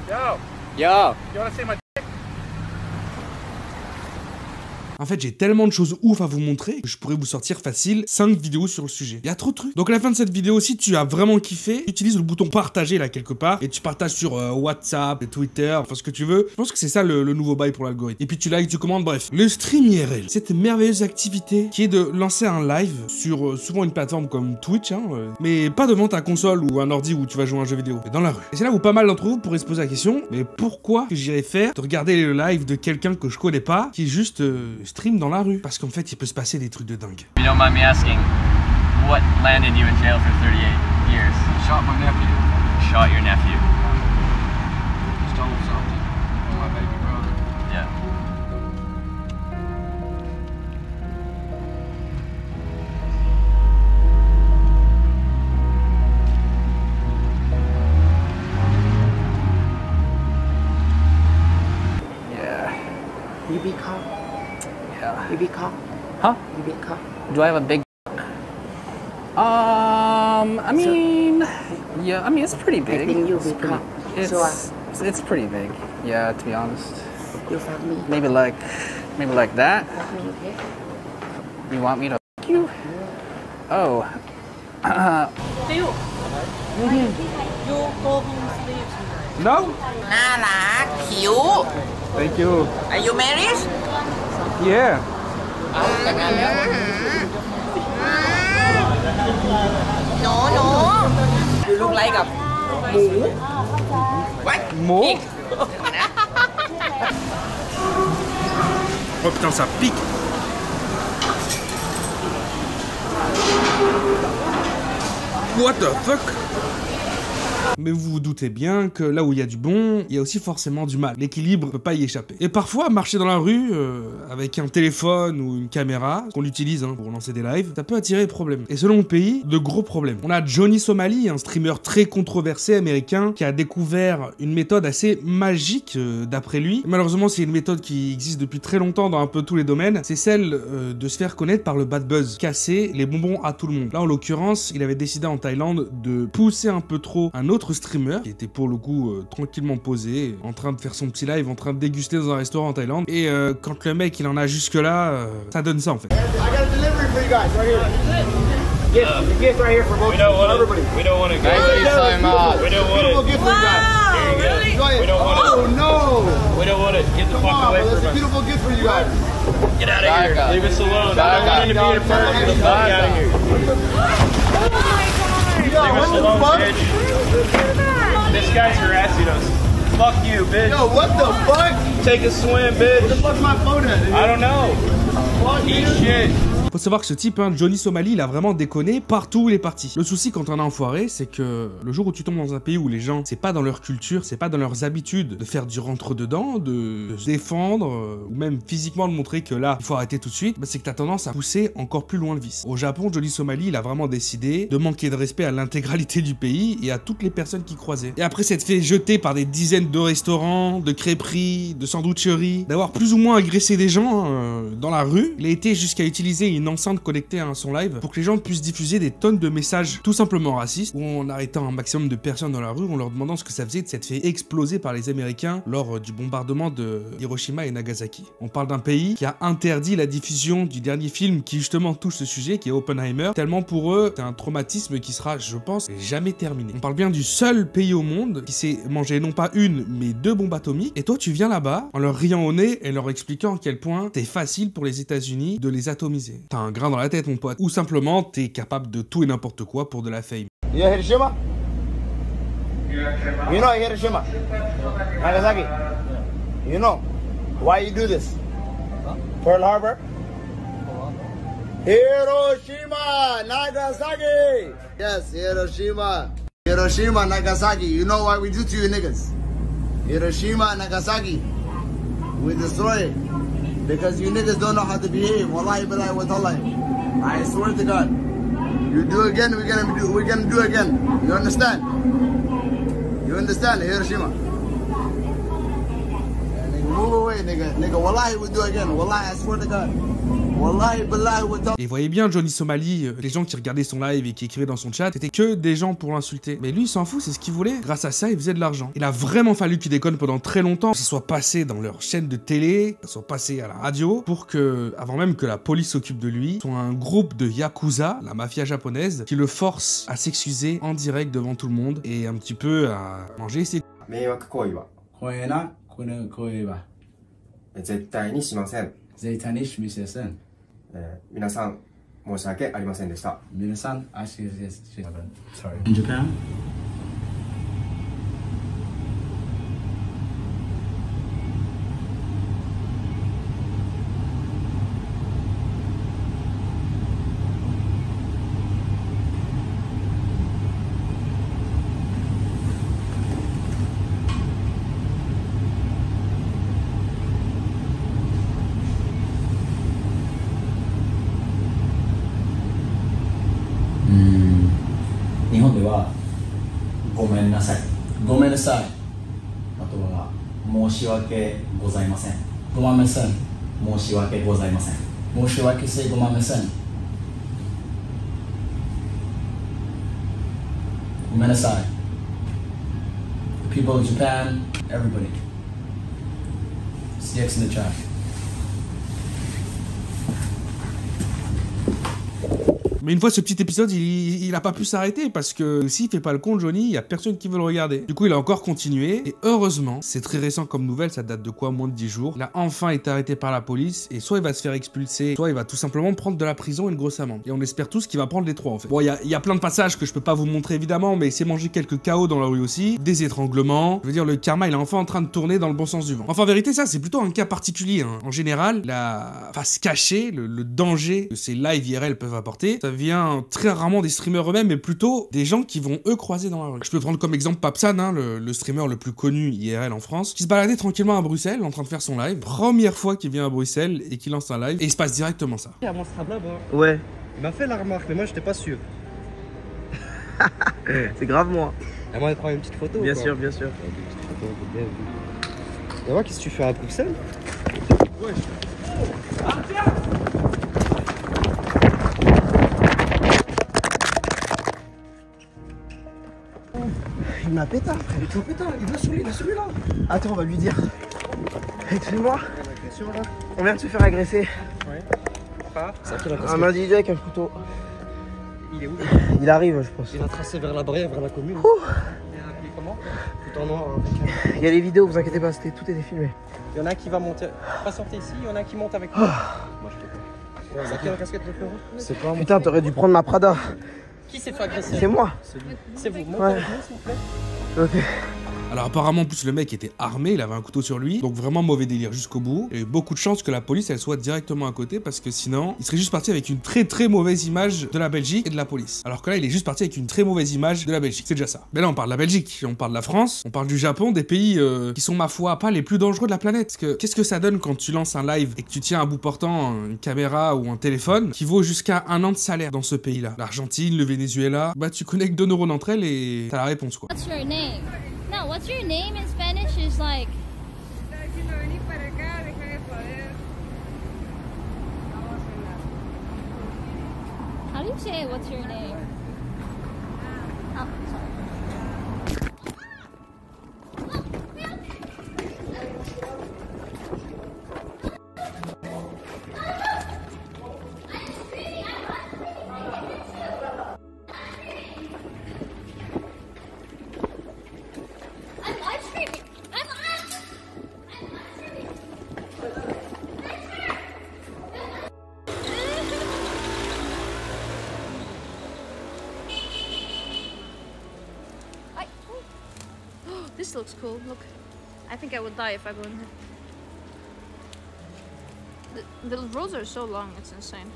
Yo. En fait, j'ai tellement de choses ouf à vous montrer que je pourrais vous sortir facile 5 vidéos sur le sujet. Il y a trop de trucs. Donc à la fin de cette vidéo, si tu as vraiment kiffé, utilise le bouton partager là quelque part et tu partages sur WhatsApp, Twitter, enfin ce que tu veux. Je pense que c'est ça le nouveau bail pour l'algorithme. Et puis tu likes, tu commandes, bref. Le stream IRL, cette merveilleuse activité qui est de lancer un live sur souvent une plateforme comme Twitch, mais pas devant ta console ou un ordi où tu vas jouer à un jeu vidéo, mais dans la rue. Et c'est là où pas mal d'entre vous pourraient se poser la question, mais pourquoi que j'irais faire de regarder le live de quelqu'un que je connais pas, qui juste stream dans la rue? Parce qu'en fait, il peut se passer des trucs de dingue. If you don't mind me asking, what landed you in jail for 38 years? Shot my nephew. Shot your nephew. Stole something from my baby brother. Yeah. Yeah. You be caught? Yeah. You be caught? Huh? You be caught? Do I have a big? I mean, yeah. I mean, it's pretty big. I think you'll It's be pretty- caught. So It's pretty big. Yeah, to be honest. you fuck me. Maybe like that. Fuck me, okay? You want me to fuck you? Oh. Phil, you go home sleep tonight. No? น่ารักคิ้ว Thank you. Are you married? Yeah. หนูดูลูกไล่กับหมู What? Mo? Pig. Oh putain, ça pique. What the fuck? Mais vous vous doutez bien que là où il y a du bon, il y a aussi forcément du mal. L'équilibre peut pas y échapper. Et parfois, marcher dans la rue avec un téléphone ou une caméra, qu'on utilise pour lancer des lives, ça peut attirer problème. Et selon le pays, de gros problèmes. On a Johnny Somali, un streamer très controversé américain, qui a découvert une méthode assez magique d'après lui. Malheureusement, c'est une méthode qui existe depuis très longtemps dans un peu tous les domaines. C'est celle de se faire connaître par le bad buzz, casser les bonbons à tout le monde. Là, en l'occurrence, il avait décidé en Thaïlande de pousser un peu trop un autre streamer qui était pour le coup tranquillement posé, en train de faire son petit live, en train de déguster dans un restaurant en Thaïlande. Et quand le mec il en a jusque là, ça donne ça en fait. I got a delivery for you guys right here. Gift right here for both everybody. We don't want to go. Thank you so much. We don't want Beautiful it. gift for you guys. Really? Go ahead. We don't want Oh no! We don't want it. Get the Come fuck on, away bro. That's from a us. beautiful gift for you guys. Get out of here. Leave us alone. I don't want to be a firm. Get the fuck out of here. Yo, what the fuck? This guy's harassing us. Fuck you, bitch. Yo, what the fuck? Take a swim, Where the bitch. fuck's my phone at? I don't know. Eat shit. Faut savoir que ce type, Johnny Somali, il a vraiment déconné partout où il est parti. Le souci quand on est enfoiré, c'est que le jour où tu tombes dans un pays où les gens, c'est pas dans leur culture, c'est pas dans leurs habitudes de faire du rentre-dedans, de se défendre, ou même physiquement de montrer que là, il faut arrêter tout de suite, c'est que t'as tendance à pousser encore plus loin le vice. Au Japon, Johnny Somali, il a vraiment décidé de manquer de respect à l'intégralité du pays et à toutes les personnes qui croisaient. Et après s'être fait jeter par des dizaines de restaurants, de crêperies, de sandwicheries, d'avoir plus ou moins agressé des gens dans la rue, il a été jusqu'à utiliser une enceinte connectée à son live pour que les gens puissent diffuser des tonnes de messages tout simplement racistes, ou en arrêtant un maximum de personnes dans la rue, en leur demandant ce que ça faisait de s'être fait exploser par les Américains lors du bombardement de Hiroshima et Nagasaki. On parle d'un pays qui a interdit la diffusion du dernier film qui justement touche ce sujet, qui est Oppenheimer, tellement pour eux c'est un traumatisme qui sera, je pense, jamais terminé. On parle bien du seul pays au monde qui s'est mangé non pas une, mais 2 bombes atomiques, et toi tu viens là-bas en leur riant au nez et leur expliquant à quel point c'est facile pour les États-Unis de les atomiser. T'as un grain dans la tête mon pote, ou simplement t'es capable de tout et n'importe quoi pour de la fame. You know Hiroshima? You know Hiroshima? Nagasaki? You know why you do this? Pearl Harbor? Hiroshima, Nagasaki! Yes, Hiroshima. Hiroshima, Nagasaki. You know what we do to you niggas? Hiroshima, Nagasaki. We destroy it. Because you niggas don't know how to behave. Wallahi billahi wa tallahi. I swear to God. You do again, we're gonna do again. You understand? You understand, Hiroshima? Move away, nigga. Nigga, wallahi, we'll do it again. Wallahi, I swear to God. Wallahi, billahi, we'll do. Et vous voyez bien Johnny Somali, les gens qui regardaient son live et qui écrivaient dans son chat, c'était que des gens pour l'insulter. Mais lui, il s'en fout, c'est ce qu'il voulait. Grâce à ça, il faisait de l'argent. Il a vraiment fallu qu'il déconne pendant très longtemps, que ce soit passé dans leur chaîne de télé, que ce soit passé à la radio, pour que, avant même que la police s'occupe de lui, soit un groupe de Yakuza, la mafia japonaise, qui le force à s'excuser en direct devant tout le monde et un petit peu à manger ses... 迷惑行為はこれな、この声は絶対にしません。 絶対にしません。 皆さん申し訳ありませんでした。 皆さん、sorry. In Japan? The people of Japan, everybody. Sticks in the chat. Mais une fois ce petit épisode, il a pas pu s'arrêter parce que s'il fait pas le con, Johnny, il y a personne qui veut le regarder. Du coup, il a encore continué et heureusement, c'est très récent comme nouvelle, ça date de quoi, moins de 10 jours. Il a enfin été arrêté par la police et soit il va se faire expulser, soit il va tout simplement prendre de la prison et une grosse amende. Et on espère tous qu'il va prendre les trois en fait. Bon, il y a plein de passages que je peux pas vous montrer évidemment, mais il s'est mangé quelques KO dans la rue aussi, des étranglements. Je veux dire, le karma, il est enfin en train de tourner dans le bon sens du vent. Enfin, en vérité, ça, c'est plutôt un cas particulier. Hein. En général, la face cachée, le danger que ces live IRL peuvent apporter, ça vient très rarement des streamers eux-mêmes, mais plutôt des gens qui vont eux croiser dans la rue. Je peux prendre comme exemple Papsan, hein, le streamer le plus connu IRL en France, qui se baladait tranquillement à Bruxelles en train de faire son live. Première fois qu'il vient à Bruxelles et qu'il lance un live, et il se passe directement ça. À mon Strabla, moi. Ouais. Il m'a fait la remarque, mais moi j'étais pas sûr. C'est grave moi. À moi de prendre une petite photo. Bien sûr, bien sûr. Une petite photo, bien vu. Et moi, qu'est-ce que tu fais à Bruxelles? Ouais. Ah, tiens! Il m'a pétard, frère. Il veut celui-là. Attends, on va lui dire. Excuse-moi. On vient de se faire agresser. Ouais. Un individu avec un couteau. Il est où? Il arrive, je pense. Il a tracé vers la barrière, vers la commune. Il est appelé comment? Tout en noir. Il y a les vidéos, vous inquiétez pas, tout était filmé. Il y en a un qui va monter. Pas sortir ici, il y en a un qui monte avec moi. Moi je fais pas. C'est qui la casquette de fleuron? C'est pas moi. Putain, t'aurais dû prendre ma Prada. Qui s'est fait agresser? C'est moi. C'est vous. Montez Ouais. avec moi, s'il vous plaît. Ok. Alors apparemment en plus le mec était armé, il avait un couteau sur lui, donc vraiment mauvais délire jusqu'au bout. Et beaucoup de chance que la police elle soit directement à côté parce que sinon il serait juste parti avec une très mauvaise image de la Belgique et de la police. Alors que là il est juste parti avec une très mauvaise image de la Belgique, c'est déjà ça. Mais là on parle de la Belgique, on parle de la France, on parle du Japon, des pays qui sont ma foi pas les plus dangereux de la planète. Parce que qu'est-ce que ça donne quand tu lances un live et que tu tiens à bout portant une caméra ou un téléphone qui vaut jusqu'à 1 an de salaire dans ce pays-là? L'Argentine, le Venezuela, bah tu connectes 2 neurones entre elles et t'as la réponse quoi. What's your name? No, what's your name in Spanish is like... How do you say what's your name? Oh, sorry. This looks cool. Look, I think I would die if I go in here. The roads are so long, it's insane.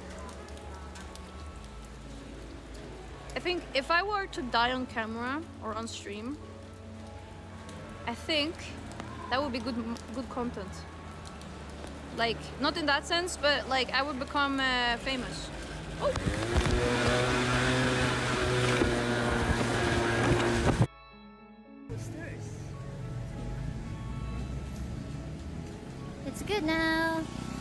I think if I were to die on camera or on stream, I think that would be good content. Like, not in that sense, but like I would become famous. Oh. good now.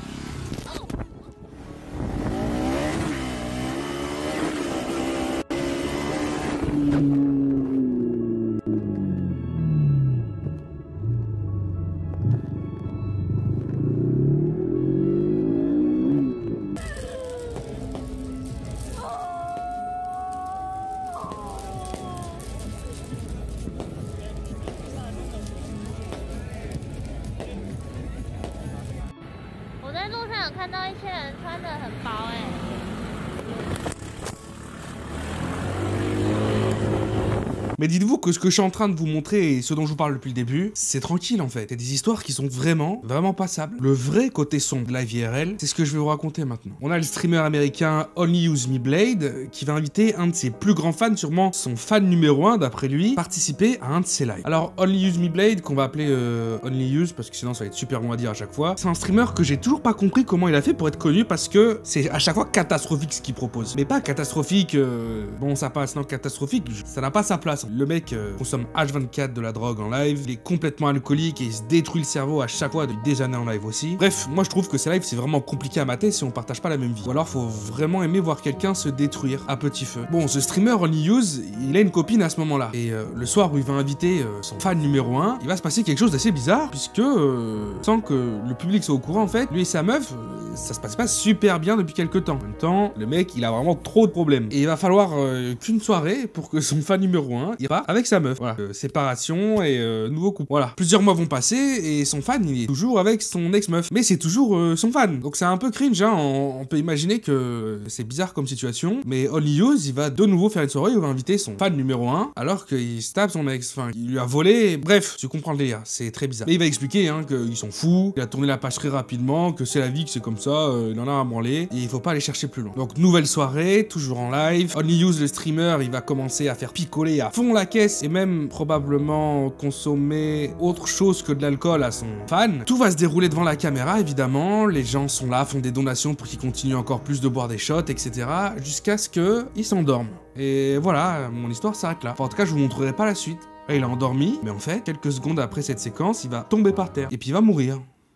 Mais dites-vous que ce que je suis en train de vous montrer et ce dont je vous parle depuis le début, c'est tranquille en fait. C'est des histoires qui sont vraiment passables. Le vrai côté sombre de la vie IRL, c'est ce que je vais vous raconter maintenant. On a le streamer américain Only Use Me Blade qui va inviter un de ses plus grands fans, sûrement son fan numéro 1 d'après lui, participer à un de ses lives. Alors Only Use Me Blade, qu'on va appeler Only Use parce que sinon ça va être super long à dire à chaque fois, c'est un streamer que j'ai toujours pas compris comment il a fait pour être connu parce que c'est à chaque fois catastrophique ce qu'il propose. Mais pas catastrophique, bon ça passe, non catastrophique, ça n'a pas sa place. Le mec consomme H24 de la drogue en live, il est complètement alcoolique et il se détruit le cerveau à chaque fois depuis des années en live aussi. Bref, moi je trouve que ces lives c'est vraiment compliqué à mater si on partage pas la même vie. Ou alors faut vraiment aimer voir quelqu'un se détruire à petit feu. Bon, ce streamer Only Use, il a une copine à ce moment-là. Et le soir où il va inviter son fan numéro 1, il va se passer quelque chose d'assez bizarre puisque sans que le public soit au courant en fait, lui et sa meuf, ça se passe pas super bien depuis quelques temps. En même temps, le mec il a vraiment trop de problèmes. Et il va falloir qu'une soirée pour que son fan numéro 1 ira avec sa meuf. Voilà, séparation et nouveau couple. Voilà, plusieurs mois vont passer et son fan il est toujours avec son ex-meuf. Mais c'est toujours son fan. Donc c'est un peu cringe, hein. On peut imaginer que c'est bizarre comme situation. Mais Only Use, il va de nouveau faire une soirée où il va inviter son fan numéro 1 alors qu'il se tape son ex. Enfin, il lui a volé. Bref, tu comprends le délire. C'est très bizarre. Mais il va expliquer hein, qu'ils sont fous, qu'il a tourné la page très rapidement, que c'est la vie, que c'est comme ça, il en a à branler. Et il faut pas aller chercher plus loin. Donc nouvelle soirée, toujours en live. Only Use, le streamer, il va commencer à faire picoler à fond la caisse et même probablement consommer autre chose que de l'alcool à son fan. Tout va se dérouler devant la caméra évidemment, les gens sont là, font des donations pour qu'il continue encore plus de boire des shots, etc. jusqu'à ce qu'il s'endorme. Et voilà, mon histoire s'arrête là. Enfin, en tout cas, je vous montrerai pas la suite. Là, il a endormi, mais en fait, quelques secondes après cette séquence, il va tomber par terre et puis il va mourir.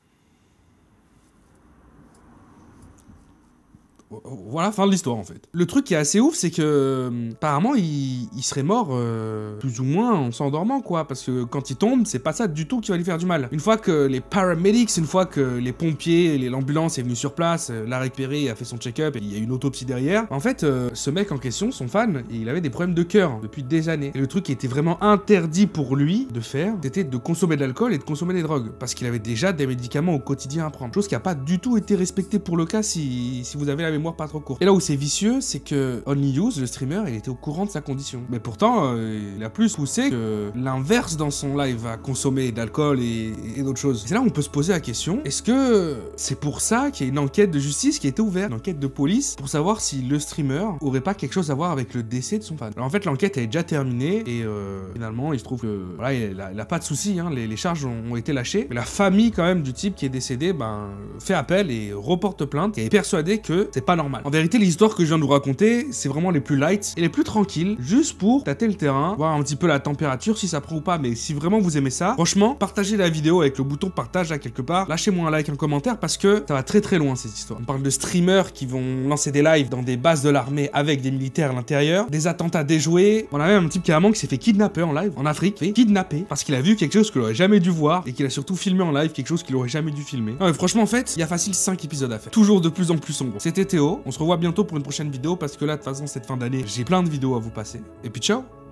Voilà, fin de l'histoire en fait. Le truc qui est assez ouf, c'est que apparemment il serait mort plus ou moins en s'endormant quoi, parce que quand il tombe, c'est pas ça du tout qui va lui faire du mal. Une fois que les paramedics, une fois que les pompiers, l'ambulance est venu sur place, l'a récupéré, a fait son check-up et il y a une autopsie derrière, en fait ce mec en question, son fan, il avait des problèmes de cœur depuis des années. Et le truc qui était vraiment interdit pour lui de faire, c'était de consommer de l'alcool et de consommer des drogues, parce qu'il avait déjà des médicaments au quotidien à prendre. Chose qui a pas du tout été respectée pour le cas si vous avez la mémoire pas trop courte. Et là où c'est vicieux, c'est que Only Use, le streamer, il était au courant de sa condition. Mais pourtant, il a plus poussé que l'inverse dans son live à consommer d'alcool et d'autres choses. C'est là où on peut se poser la question, est-ce que c'est pour ça qu'il y a une enquête de justice qui a été ouverte, une enquête de police, pour savoir si le streamer aurait pas quelque chose à voir avec le décès de son fan. Alors en fait, l'enquête est déjà terminée et finalement, il se trouve que voilà, il a pas de soucis, hein, les charges ont été lâchées. Mais la famille quand même du type qui est décédé, fait appel et reporte plainte et est persuadé que c'est pas normal. En vérité, les histoires que je viens de vous raconter, c'est vraiment les plus light et les plus tranquilles, juste pour tâter le terrain, voir un petit peu la température, si ça prend ou pas. Mais si vraiment vous aimez ça, franchement, partagez la vidéo avec le bouton partage là quelque part. Lâchez-moi un like, un commentaire parce que ça va très très loin cette histoire. On parle de streamers qui vont lancer des lives dans des bases de l'armée avec des militaires à l'intérieur, des attentats déjoués. On a même un type carrément qui s'est fait kidnapper en live en Afrique, fait kidnapper parce qu'il a vu quelque chose qu'il aurait jamais dû voir et qu'il a surtout filmé en live quelque chose qu'il aurait jamais dû filmer. Non, mais franchement, en fait, il y a facile 5 épisodes à faire. Toujours de plus en plus sombre. C'était Théo. On se revoit bientôt pour une prochaine vidéo parce que là, de toute façon, cette fin d'année, j'ai plein de vidéos à vous passer. Et puis ciao!